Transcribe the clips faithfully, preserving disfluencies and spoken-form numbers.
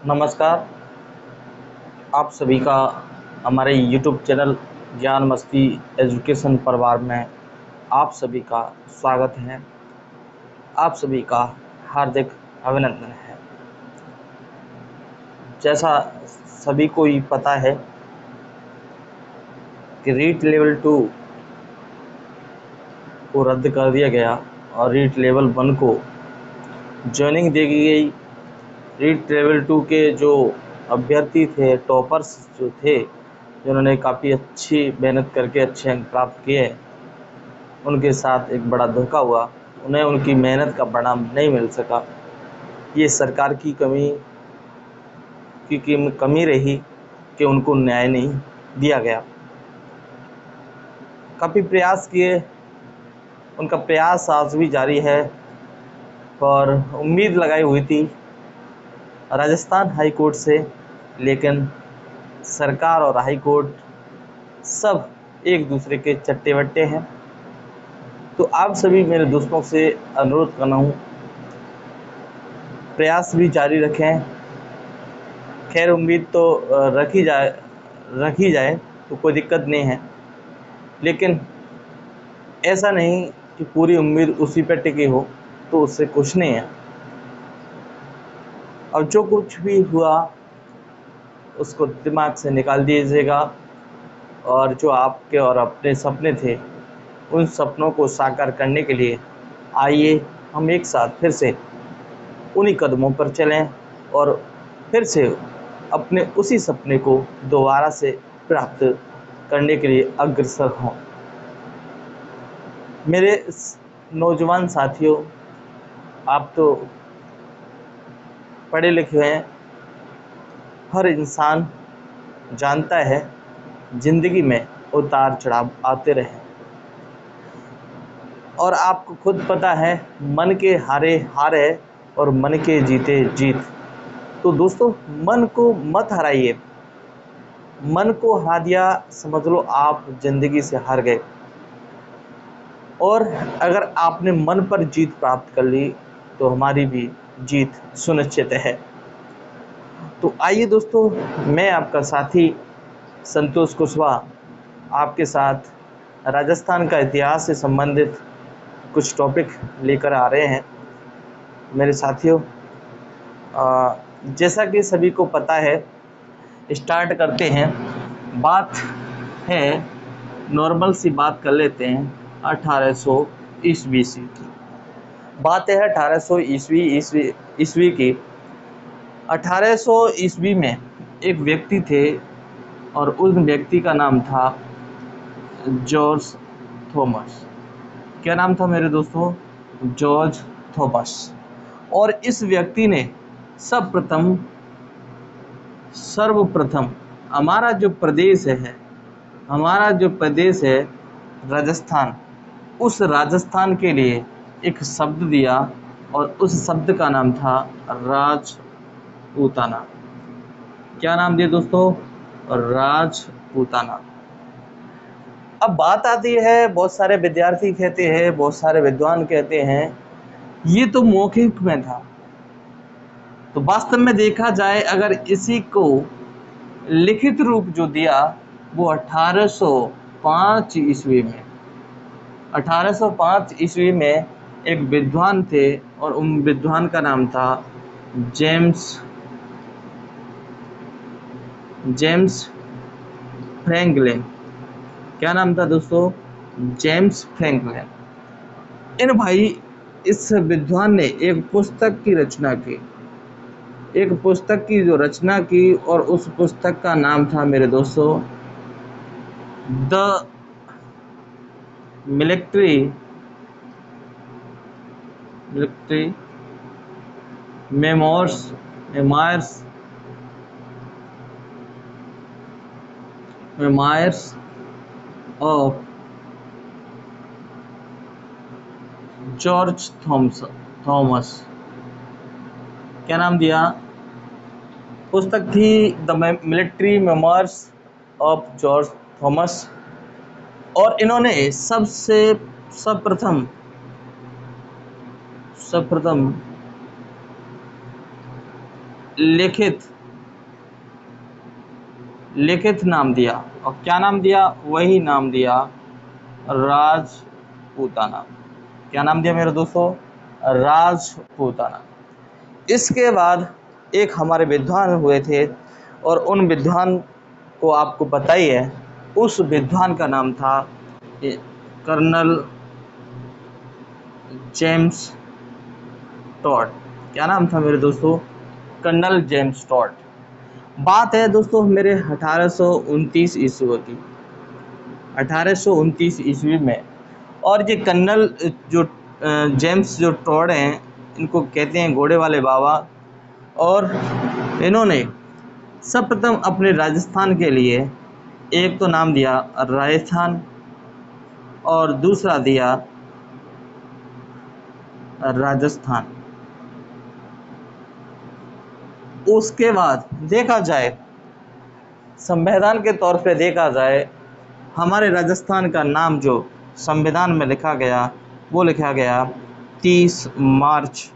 नमस्कार। आप सभी का हमारे यूट्यूब चैनल ज्ञान मस्ती एजुकेशन परिवार में आप सभी का स्वागत है। आप सभी का हार्दिक अभिनंदन है। जैसा सभी को ही पता है कि रीट लेवल टू को रद्द कर दिया गया और रीट लेवल वन को ज्वाइनिंग दे दी गई। रीट लेवल टू के जो अभ्यर्थी थे, टॉपर्स जो थे, जिन्होंने काफ़ी अच्छी मेहनत करके अच्छे अंक प्राप्त किए, उनके साथ एक बड़ा धोखा हुआ। उन्हें उनकी मेहनत का परिणाम नहीं मिल सका। ये सरकार की कमी की, की कमी रही कि उनको न्याय नहीं दिया गया। काफ़ी प्रयास किए, उनका प्रयास आज भी जारी है और उम्मीद लगाई हुई थी राजस्थान हाई कोर्ट से, लेकिन सरकार और हाई कोर्ट सब एक दूसरे के चट्टे बट्टे हैं। तो आप सभी मेरे दोस्तों से अनुरोध करना हूँ, प्रयास भी जारी रखें। खैर, उम्मीद तो रखी जाए रखी जाए तो कोई दिक्कत नहीं है, लेकिन ऐसा नहीं कि पूरी उम्मीद उसी पर टिकी हो, तो उससे कुछ नहीं है। अब जो कुछ भी हुआ उसको दिमाग से निकाल दीजिएगा और जो आपके और अपने सपने थे, उन सपनों को साकार करने के लिए आइए हम एक साथ फिर से उन्हीं कदमों पर चलें और फिर से अपने उसी सपने को दोबारा से प्राप्त करने के लिए अग्रसर हों। मेरे नौजवान साथियों, आप तो पढ़े लिखे हैं, हर इंसान जानता है ज़िंदगी में उतार चढ़ाव आते रहे और आपको खुद पता है मन के हारे हार है और मन के जीते जीत। तो दोस्तों, मन को मत हराइए। मन को हरा दिया समझ लो आप ज़िंदगी से हार गए, और अगर आपने मन पर जीत प्राप्त कर ली तो हमारी भी जीत सुनिश्चित है। तो आइए दोस्तों, मैं आपका साथी संतोष कुशवाहा आपके साथ राजस्थान का इतिहास से संबंधित कुछ टॉपिक लेकर आ रहे हैं। मेरे साथियों, जैसा कि सभी को पता है, स्टार्ट करते हैं। बात है, नॉर्मल सी बात कर लेते हैं अठारह सौ ईस्वी की। बात है अठारह सौ ईस्वी ईस्वी ईस्वी की। अठारह सौ ईस्वी में एक व्यक्ति थे और उस व्यक्ति का नाम था जॉर्ज थॉमस। क्या नाम था मेरे दोस्तों? George Thomas. और इस व्यक्ति ने सर्वप्रथम सर्वप्रथम हमारा जो प्रदेश है हमारा जो प्रदेश है राजस्थान, उस राजस्थान के लिए एक शब्द दिया और उस शब्द का नाम था राजपूताना। क्या नाम दिया दोस्तों? राजपूताना। अब बात आती है, बहुत सारे विद्यार्थी कहते हैं, बहुत सारे विद्वान कहते हैं ये तो मौखिक में था। तो वास्तव में देखा जाए, अगर इसी को लिखित रूप जो दिया वो अठारह सौ पाँच ईस्वी में अठारह सौ पाँच ईस्वी में एक विद्वान थे और उन विद्वान का नाम था जेम्स जेम्स फ्रैंकलिन। क्या नाम था दोस्तों? James Franklin. इन भाई इस विद्वान ने एक पुस्तक की रचना की एक पुस्तक की जो रचना की और उस पुस्तक का नाम था मेरे दोस्तों the military military memoirs memoirs memoirs of George Thomas Thomas क्या नाम दिया? पुस्तक थी the military memoirs of George Thomas. और इन्होंने सबसे सर्वप्रथम सर्वप्रथम लिखित लिखित नाम दिया, और क्या नाम दिया? वही नाम दिया, राजपूताना। क्या नाम दिया मेरे दोस्तों? राजपूताना। इसके बाद एक हमारे विद्वान हुए थे, और उन विद्वान को आपको पता ही है, उस विद्वान का नाम था कर्नल जेम्स टॉड। क्या नाम था मेरे दोस्तों? Colonel James Tod. बात है दोस्तों मेरे अठारह सौ उनतीस ईस्वी की, अठारह सौ उनतीस ईस्वी में। और ये कर्नल जो जेम्स जो टॉड हैं, इनको कहते हैं घोड़े वाले बाबा। और इन्होंने सर्वप्रथम अपने राजस्थान के लिए एक तो नाम दिया राजस्थान, और दूसरा दिया राजस्थान। उसके बाद देखा जाए, संविधान के तौर पे देखा जाए, हमारे राजस्थान का नाम जो संविधान में लिखा गया, वो लिखा गया तीस मार्च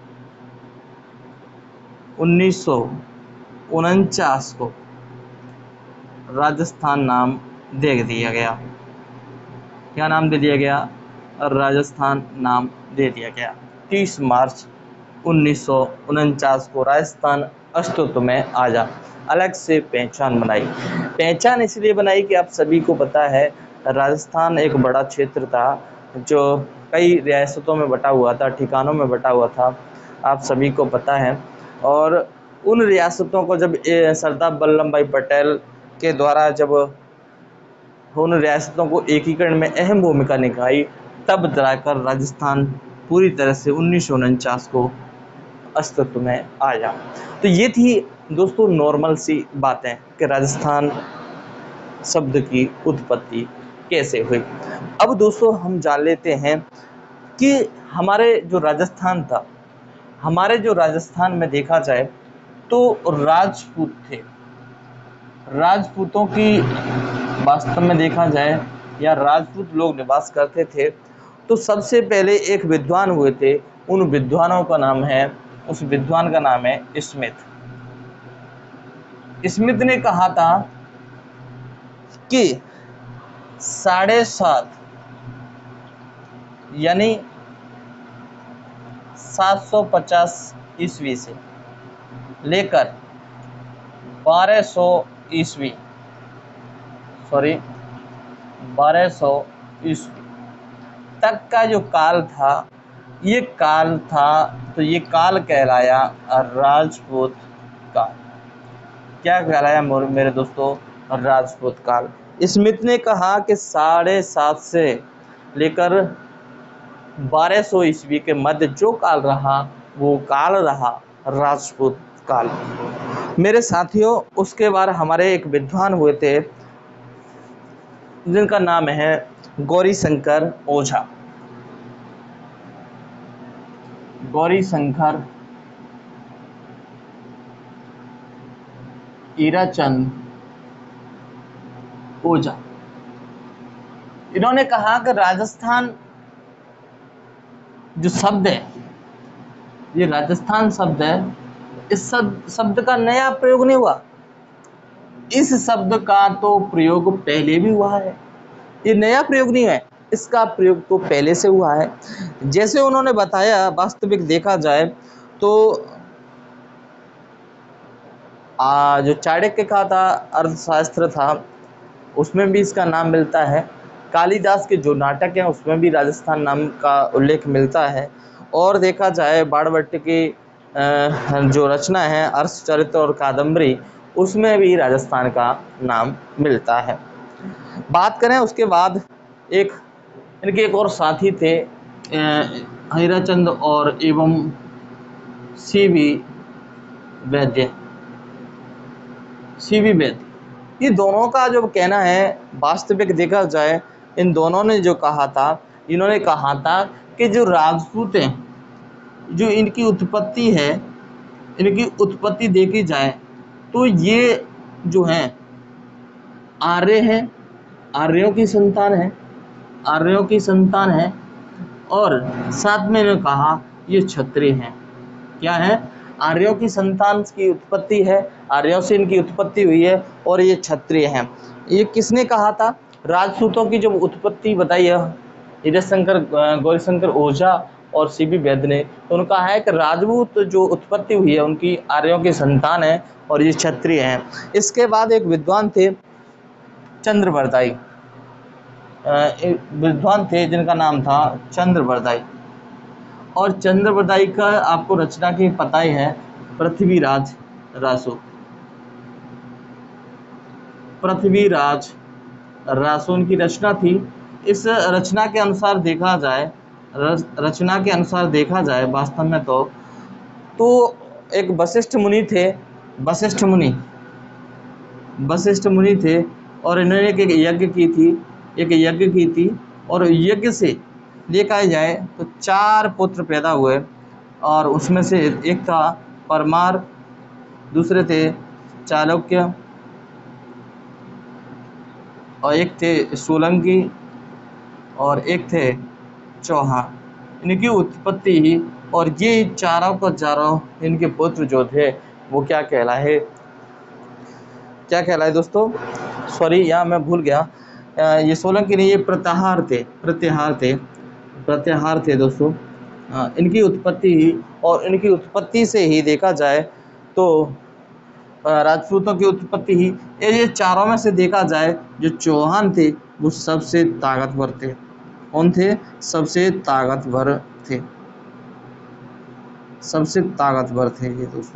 उन्नीस सौ उनचास को राजस्थान नाम दे दिया गया। क्या नाम दे दिया गया? राजस्थान नाम दे दिया गया। तीस मार्च उन्नीस सौ उनचास को राजस्थान अस्तित्व में आ जा अलग से पहचान बनाई। पहचान इसलिए बनाई कि आप सभी को पता है, राजस्थान एक बड़ा क्षेत्र था जो कई रियासतों में बटा हुआ था, ठिकानों में बटा हुआ था, आप सभी को पता है। और उन रियासतों को जब सरदार वल्लभ भाई पटेल के द्वारा जब उन रियासतों को एकीकरण में अहम भूमिका निभाई, तब जाकर राजस्थान पूरी तरह से उन्नीस सौ उनचास को अस्तित्व में आया। तो ये थी दोस्तों नॉर्मल सी बातें कि राजस्थान शब्द की उत्पत्ति कैसे हुई। अब दोस्तों हम जान लेते हैं कि हमारे जो राजस्थान था, हमारे जो राजस्थान में देखा जाए तो राजपूत थे। राजपूतों की वास्तव में देखा जाए या राजपूत लोग निवास करते थे। तो सबसे पहले एक विद्वान हुए थे, उन विद्वानों का नाम है, उस विद्वान का नाम है स्मिथ। स्मिथ ने कहा था कि साढ़े सात यानी सात सौ पचास ईस्वी से लेकर बारह सौ ईस्वी सॉरी बारह सौ ईस्वी तक का जो काल था, ये काल था, तो ये काल कहलाया राजपूत काल। क्या कहलाया मेरे दोस्तों? राजपूत काल। स्मिथ ने कहा कि साढ़े सात से लेकर बारह सौ ईस्वी के मध्य जो काल रहा, वो काल रहा राजपूत काल। मेरे साथियों, उसके बाद हमारे एक विद्वान हुए थे जिनका नाम है गौरी शंकर ओझा। गौरी शंकर हीराचंद ओझा। इन्होंने कहा कि राजस्थान जो शब्द है, ये राजस्थान शब्द है, इस शब्द का नया प्रयोग नहीं हुआ। इस शब्द का तो प्रयोग पहले भी हुआ है, ये नया प्रयोग नहीं है, इसका प्रयोग तो पहले से हुआ है। जैसे उन्होंने बताया, वास्तविक देखा जाए तो आ, जो चाणक्य का था अर्थशास्त्र था, उसमें भी इसका नाम मिलता है। कालिदास के जो नाटक हैं उसमें भी राजस्थान नाम का उल्लेख मिलता है। और देखा जाए बाणभट्ट की जो रचना है अर्शचरित्र और कादम्बरी, उसमें भी राजस्थान का नाम मिलता है। बात करें उसके बाद, एक इनके एक और साथी थे हीराचंद और एवं सी वी वैद्य सी वी वैद्य ये दोनों का जो कहना है, वास्तविक देखा जाए, इन दोनों ने जो कहा था, इन्होंने कहा था कि जो राजपूत हैं, जो इनकी उत्पत्ति है, इनकी उत्पत्ति देखी जाए तो ये जो हैं आर्य हैं, आर्यों की संतान है, आर्यों की संतान है। और साथ में इन्होंने कहा ये क्षत्रिय हैं। क्या है? आर्यों की संतान की उत्पत्ति है, आर्यों से इनकी उत्पत्ति हुई है और ये क्षत्रिय हैं। ये किसने कहा था? राजपूतों की जब उत्पत्ति बताई है हृदयशंकर गौरीशंकर ओझा और सी बी वैद्य ने, तो उन्होंने कहा है कि राजपूत जो उत्पत्ति हुई है उनकी आर्यों की संतान है और ये क्षत्रिय हैं। इसके बाद एक विद्वान थे चंद्रवरदाई, विद्वान थे जिनका नाम था चंद्रवरदाई, और चंद्रवरदाई का आपको रचना की पता ही है, पृथ्वीराज रासो। पृथ्वीराज रासो उनकी रचना थी। इस रचना के अनुसार देखा जाए रचना के अनुसार देखा जाए वास्तव में तो तो एक वशिष्ठ मुनि थे, वशिष्ठ मुनि वशिष्ठ मुनि थे और इन्होंने एक यज्ञ की थी एक यज्ञ की थी और यज्ञ से देखा जाए तो चार पुत्र पैदा हुए, और उसमें से एक था परमार, दूसरे थे चालुक्य, और एक थे सोलंकी, और एक थे चौहान। इनकी उत्पत्ति ही, और ये चारों का चारों इनके पुत्र जो थे वो क्या कहलाए क्या कहलाए दोस्तों, सॉरी यहाँ मैं भूल गया, ये सोलंकी नहीं, ये प्रत्याहार थे प्रत्याहार थे प्रत्याहार थे दोस्तों। इनकी उत्पत्ति ही, और इनकी उत्पत्ति से ही देखा जाए तो राजपूतों की उत्पत्ति ही, ये चारों में से देखा जाए जो चौहान थे वो सबसे ताकतवर थे। कौन थे? सबसे ताकतवर थे सबसे ताकतवर थे ये दोस्तों।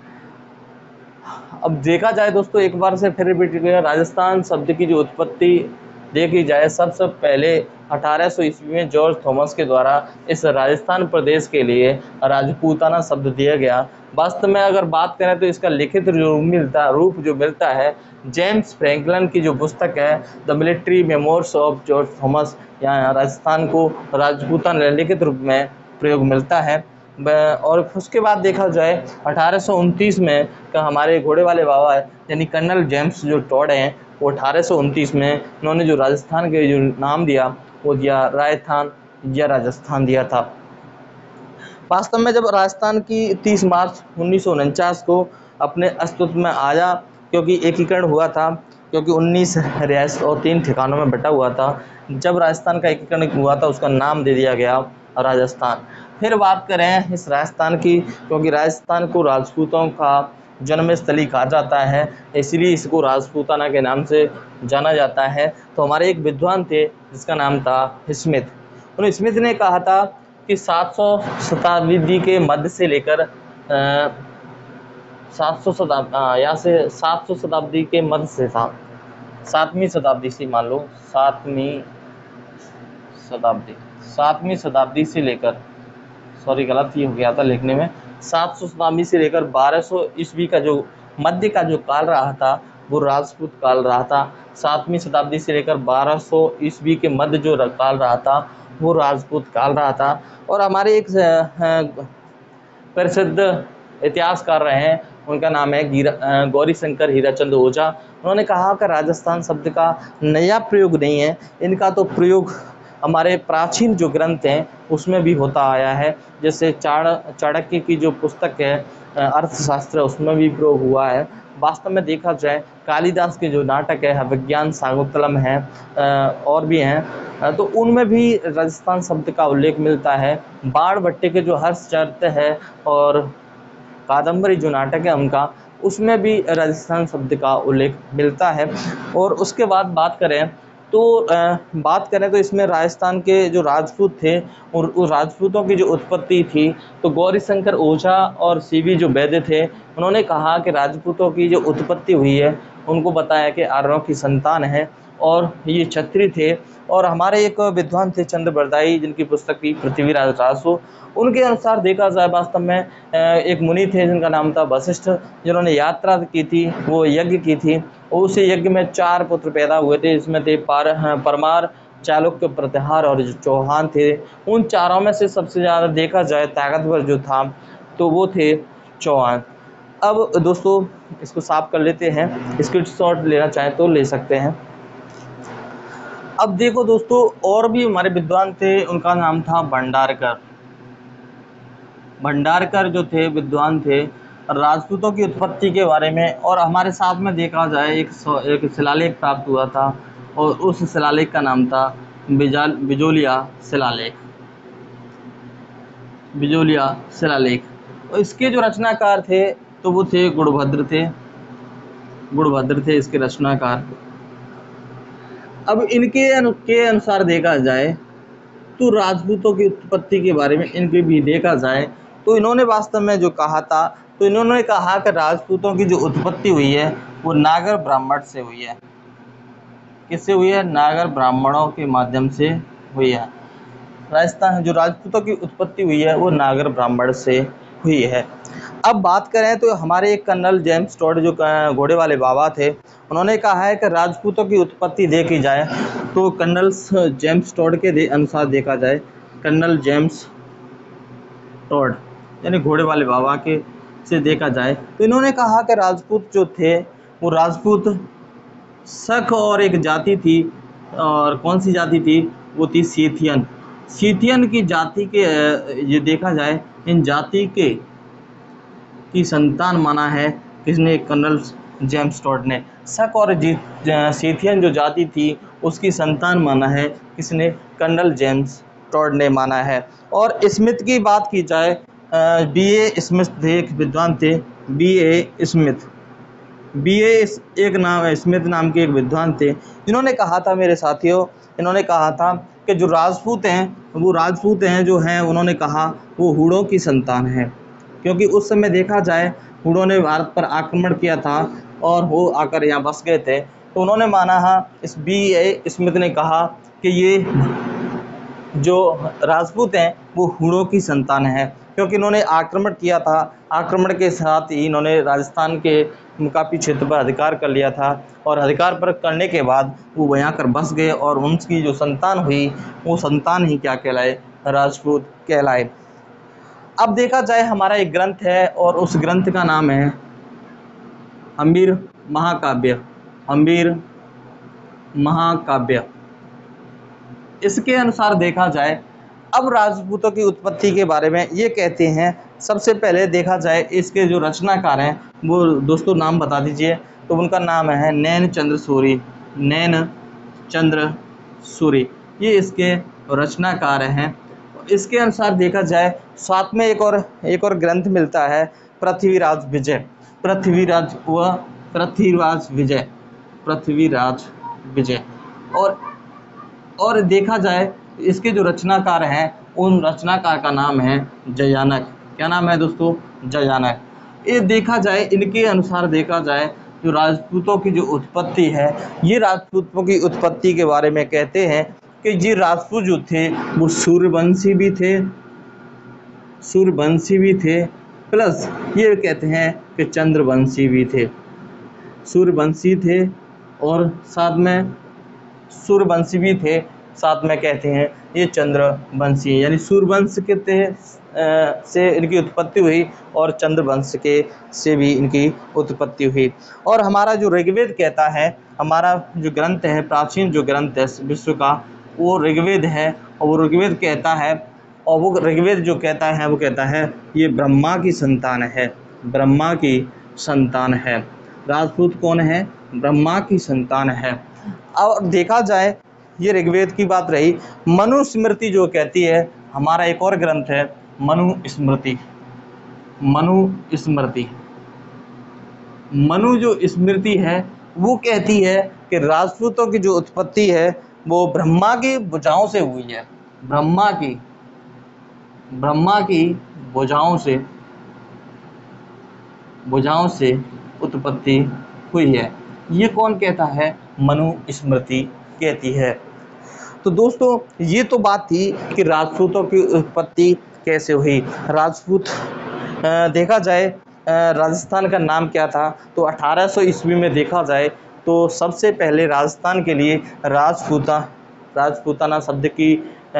अब देखा जाए दोस्तों, एक बार से फिर रिपीट किया, राजस्थान शब्द की जो उत्पत्ति देखी जाए, सबसे पहले अठारह सौ ईस्वी में जॉर्ज थॉमस के द्वारा इस राजस्थान प्रदेश के लिए राजपूताना शब्द दिया गया। वास्तव में अगर बात करें तो इसका लिखित रूप मिलता रूप जो मिलता है जेम्स फ्रैंकलिन की जो पुस्तक है the military memoirs of George Thomas, यहाँ राजस्थान को राजपूताना लिखित रूप में प्रयोग मिलता है। और उसके बाद देखा जाए अठारह सौ उनतीस में का हमारे घोड़े वाले बाबा है यानी कर्नल जेम्स जो टॉड हैं, वो अठारह सौ उनतीस में उन्होंने जो राजस्थान के जो नाम दिया वो दिया राजस्थान या राजस्थान दिया था। वास्तव में जब राजस्थान की तीस मार्च उन्नीस सौ उनचास को अपने अस्तित्व में आया, क्योंकि एकीकरण हुआ था, क्योंकि उन्नीस रियासत और तीन ठिकानों में बटा हुआ था। जब राजस्थान का एकीकरण हुआ था उसका नाम दे दिया गया राजस्थान। फिर बात करें इस राजस्थान की, क्योंकि राजस्थान को राजपूतों का जन्मस्थली कहा जाता है, इसलिए इसको राजपूताना के नाम से जाना जाता है। तो हमारे एक विद्वान थे जिसका नाम था स्मिथ। उन स्मिथ ने कहा था कि सात सौ शताब्दी के मध्य से लेकर सात सौ शताब्दी यहाँ से सात सौ शताब्दी के मध्य से था सातवीं शताब्दी से मान लो सातवीं शताब्दी सातवीं शताब्दी से लेकर सॉरी गलत ही हो गया था लिखने में सात सौ शताब्दी से लेकर बारह सौ ईस्वी का जो मध्य का जो काल रहा था वो राजपूत काल रहा था। सातवीं शताब्दी से लेकर बारह सौ ईस्वी के मध्य जो काल रहा था वो राजपूत काल रहा था। और हमारे एक प्रसिद्ध इतिहासकार रहे हैं, उनका नाम है गौरीशंकर हीराचंद ओझा। उन्होंने कहा कि राजस्थान शब्द का नया प्रयोग नहीं है, इनका तो प्रयोग हमारे प्राचीन जो ग्रंथ हैं उसमें भी होता आया है। जैसे चाण चाणक्य की जो पुस्तक है अर्थशास्त्र, उसमें भी प्रयोग हुआ है। वास्तव में देखा जाए कालिदास के जो नाटक है विज्ञान शाकुंतलम है और भी हैं, तो उनमें भी राजस्थान शब्द का उल्लेख मिलता है। बाण भट्टे के जो हर्षचरित है और कादम्बरी जो नाटक है उनका, उसमें भी राजस्थान शब्द का उल्लेख मिलता है। और उसके बाद बात करें तो बात करें तो इसमें राजस्थान के जो राजपूत थे और उस राजपूतों की जो उत्पत्ति थी, तो गौरीशंकर ओझा और सी बी जो वैद्य थे उन्होंने कहा कि राजपूतों की जो उत्पत्ति हुई है उनको बताया कि आर्यों की संतान है और ये क्षत्रिय थे। और हमारे एक विद्वान थे चंद्रवरदाई जिनकी पुस्तक थी पृथ्वीराज रासो, उनके अनुसार देखा जाए वास्तव में एक मुनि थे जिनका नाम था वशिष्ठ, जिन्होंने यात्रा की थी, वो यज्ञ की थी। उस यज्ञ में चार पुत्र पैदा हुए थे, इसमें थे पार परमार, चालुक्य, प्रत्याहार और जो चौहान थे। उन चारों में से सबसे ज़्यादा देखा जाए ताकतवर जो था तो वो थे चौहान। अब दोस्तों इसको साफ कर लेते हैं, स्क्रीनशॉट लेना चाहें तो ले सकते हैं। अब देखो दोस्तों और भी हमारे विद्वान थे, उनका नाम था भंडारकर। भंडारकर जो थे विद्वान थे राजपूतों की उत्पत्ति के बारे में। और हमारे साथ में देखा जाए एक सौ- एक शिलालेख प्राप्त हुआ था और उस शिलालेख का नाम था बिजाल बिजोलिया शिलालेख। बिजोलिया शिलालेख। और इसके जो रचनाकार थे तो वो थे गुणभद्र थे गुणभद्र थे इसके रचनाकार। अब इनके अनु, के अनुसार देखा जाए तो राजपूतों की उत्पत्ति के बारे में इनके भी देखा जाए तो इन्होंने वास्तव में जो कहा था, तो इन्होंने कहा कि राजपूतों की जो उत्पत्ति हुई है वो नागर ब्राह्मण से हुई है। किससे हुई है? नागर ब्राह्मणों के माध्यम से हुई है। राजस्थान जो राजपूतों की उत्पत्ति हुई है वो नागर ब्राह्मण से हुई है। अब बात करें तो हमारे एक कर्नल जेम्स टॉड जो घोड़े वाले बाबा थे, उन्होंने कहा है कि राजपूतों की उत्पत्ति देखी जाए तो कर्नल जेम्स टॉड के दे अनुसार देखा जाए, कर्नल जेम्स टॉड यानी घोड़े वाले बाबा के से देखा जाए तो इन्होंने कहा कि राजपूत जो थे वो राजपूत शक और एक जाति थी। और कौन सी जाति थी? वो थी सीथियन। सीथियन की जाति के ये देखा जाए इन जाति के की संतान माना है किसने? कर्नल जेम्स टॉड ने। शक और सीथियन जो जाति थी उसकी संतान माना है किसने? कर्नल जेम्स टॉड ने माना है। और स्मिथ की बात की जाए, बी ए स्मिथ थे, एक विद्वान थे, B A Smith B A एक नाम स्मिथ नाम के एक विद्वान थे। इन्होंने कहा था मेरे साथियों, इन्होंने कहा था कि जो राजपूत हैं वो राजपूत हैं जो हैं उन्होंने कहा वो हूणों की संतान है, क्योंकि उस समय देखा जाए हूणों ने भारत पर आक्रमण किया था और वो आकर यहाँ बस गए थे। तो उन्होंने माना है, इस बी ए स्मिथ ने कहा कि ये जो राजपूत हैं वो हूणों की संतान है, क्योंकि इन्होंने आक्रमण किया था। आक्रमण के साथ ही इन्होंने राजस्थान के काफ़ी क्षेत्र पर अधिकार कर लिया था और अधिकार पर करने के बाद वो वहाँ कर बस गए और उनकी जो संतान हुई वो संतान ही क्या कहलाए? राजपूत कहलाए। अब देखा जाए हमारा एक ग्रंथ है और उस ग्रंथ का नाम है हम्मीर महाकाव्य। हम्मीर महाकाव्य। इसके अनुसार देखा जाए अब राजपूतों की उत्पत्ति के बारे में ये कहते हैं, सबसे पहले देखा जाए इसके जो रचनाकार हैं वो दोस्तों नाम बता दीजिए। तो उनका नाम है नैन चंद्र सूरी। नैन चंद्र सूरी ये इसके रचनाकार हैं। इसके अनुसार देखा जाए साथ में एक और एक और ग्रंथ मिलता है पृथ्वीराज विजय। पृथ्वीराज व पृथ्वीराज विजय पृथ्वीराज विजय और और देखा जाए इसके जो रचनाकार हैं उन रचनाकार का नाम है जयानक। क्या नाम है दोस्तों? जयानक। ये देखा जाए इनके अनुसार देखा जाए जो राजपूतों की जो उत्पत्ति है, ये राजपूतों की उत्पत्ति के बारे में कहते हैं कि ये राजपूत जो थे वो सूर्यवंशी भी थे सूर्यवंशी भी थे प्लस ये कहते हैं कि चंद्रवंशी भी थे। सूर्यवंशी थे और साथ में सूर्यवंशी भी थे, साथ में कहते हैं ये चंद्रवंशी, यानी सूर्यवंश के थे से इनकी उत्पत्ति हुई और चंद्रवंश के से भी इनकी उत्पत्ति हुई। और हमारा जो ऋग्वेद कहता है, हमारा जो ग्रंथ है प्राचीन जो ग्रंथ है विश्व का वो ऋग्वेद है। और वो ऋग्वेद कहता है और वो ऋग्वेद जो कहता है वो कहता है ये ब्रह्मा की संतान है। ब्रह्मा की संतान है। राजपूत कौन है? ब्रह्मा की संतान है। और देखा जाए ये ऋग्वेद की बात रही। मनुस्मृति जो कहती है, हमारा एक और ग्रंथ है मनुस्मृति। मनुस्मृति मनु जो स्मृति है वो कहती है कि राजपूतों की जो उत्पत्ति है वो ब्रह्मा की भुजाओं से हुई है। ब्रह्मा की ब्रह्मा की भुजाओं से भुजाओं से उत्पत्ति हुई है। ये कौन कहता है? मनुस्मृति कहती है। तो दोस्तों ये तो बात थी कि राजपूतों की उत्पत्ति कैसे हुई। राजपूत देखा जाए राजस्थान का नाम क्या था? तो अठारह सौ ईस्वी में देखा जाए तो सबसे पहले राजस्थान के लिए राजपूता राजपूताना शब्द की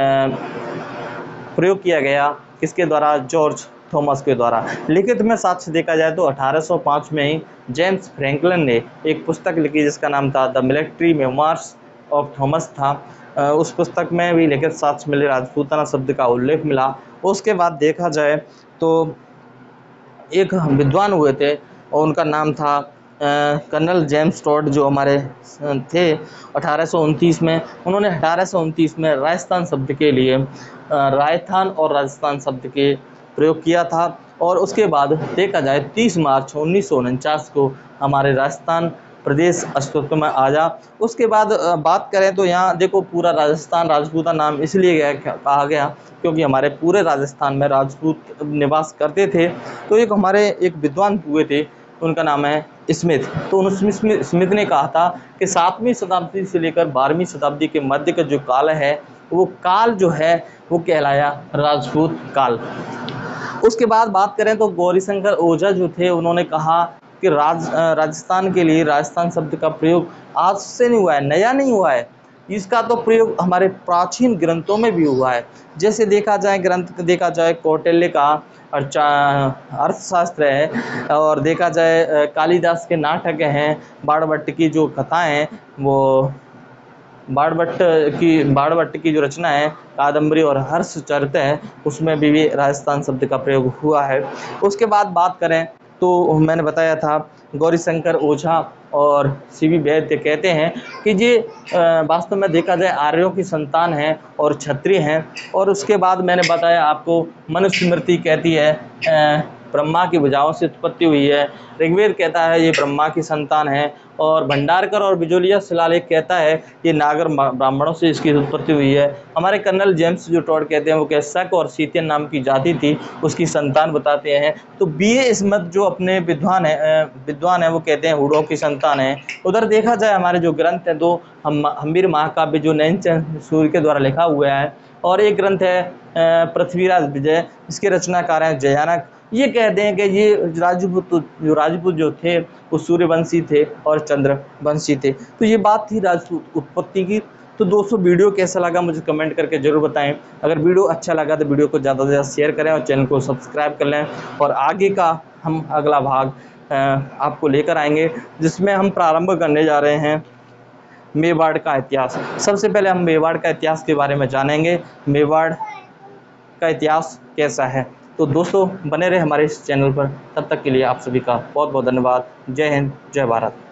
प्रयोग किया गया। किसके द्वारा? जॉर्ज थॉमस के द्वारा। लिखित में साक्ष्य देखा जाए तो अठारह सौ पाँच में ही जेम्स फ्रैंकलिन ने एक पुस्तक लिखी जिसका नाम था the military memoirs of Thomas था। उस पुस्तक में भी लिखित साक्ष्य मिले, राजपूताना शब्द का उल्लेख मिला। उसके बाद देखा जाए तो एक विद्वान हुए थे और उनका नाम था कर्नल जेम्स टॉड, जो हमारे थे अठारह सौ उनतीस में। उन्होंने अठारह सौ उनतीस में राजस्थान शब्द के लिए राजस्थान और राजस्थान शब्द के प्रयोग किया था। और उसके बाद देखा जाए तीस मार्च उन्नीस सौ उनचास को हमारे राजस्थान प्रदेश अस्तित्व में आया। उसके बाद बात करें तो यहाँ देखो पूरा राजस्थान राजपूता नाम इसलिए गया कहा गया क्योंकि हमारे पूरे राजस्थान में राजपूत निवास करते थे। तो एक हमारे एक विद्वान हुए थे, उनका नाम है स्मिथ। तो उन स्मिथ ने कहा था कि सातवीं शताब्दी से लेकर बारहवीं शताब्दी के मध्य का जो काल है वो काल जो है वो कहलाया राजपूत काल। उसके बाद बात करें तो गौरीशंकर ओझा जो थे, उन्होंने कहा कि राज राजस्थान के लिए राजस्थान शब्द का प्रयोग आज से नहीं हुआ है, नया नहीं हुआ है, इसका तो प्रयोग हमारे प्राचीन ग्रंथों में भी हुआ है। जैसे देखा जाए ग्रंथ देखा जाए कौटिल्य का अर्थशास्त्र है, और देखा जाए कालिदास के नाटक हैं, बाणभट्ट की जो कथाएं हैं, वो बाणभट्ट की बाणभट्ट की जो रचना है कादम्बरी और हर्षचरित है, उसमें भी, भी राजस्थान शब्द का प्रयोग हुआ है। उसके बाद बात करें तो मैंने बताया था गौरीशंकर ओझा और सी वी वैद्य कहते हैं कि ये वास्तव में देखा जाए आर्यों की संतान हैं और क्षत्रिय हैं। और उसके बाद मैंने बताया आपको मनुस्मृति कहती है ब्रह्मा की भुजाओं से उत्पत्ति हुई है। ऋग्वेद कहता है ये ब्रह्मा की संतान है, और भंडारकर और बिजोलिया शिलालेख कहता है ये नागर ब्राह्मणों से इसकी उत्पत्ति हुई है। हमारे कर्नल जेम्स जो टॉड कहते हैं वो क्या शक और सीतियन नाम की जाति थी, उसकी संतान बताते हैं। तो बी ए स्मिथ जो अपने विद्वान है विद्वान है वो कहते हैं हुडों की संतान है। उधर देखा जाए हमारे जो ग्रंथ हैं दो, हम हम्बीर महाकाव्य जो नैनचंद सूर्य के द्वारा लिखा हुआ है, और एक ग्रंथ है पृथ्वीराज विजय, इसके रचनाकार हैं जयानक। ये कहते हैं कि ये राजपूत जो राजपूत जो थे वो सूर्यवंशी थे और चंद्रवंशी थे। तो ये बात थी राजपूत उत्पत्ति की। तो दोस्तों वीडियो कैसा लगा मुझे कमेंट करके ज़रूर बताएं। अगर वीडियो अच्छा लगा तो वीडियो को ज़्यादा से ज़्यादा शेयर करें और चैनल को सब्सक्राइब कर लें। और आगे का हम अगला भाग आपको लेकर आएंगे, जिसमें हम प्रारंभ करने जा रहे हैं मेवाड़ का इतिहास। सबसे पहले हम मेवाड़ का इतिहास के बारे में जानेंगे, मेवाड़ का इतिहास कैसा है। तो दोस्तों बने रहे हमारे इस चैनल पर, तब तक के लिए आप सभी का बहुत बहुत धन्यवाद। जय हिंद, जय भारत।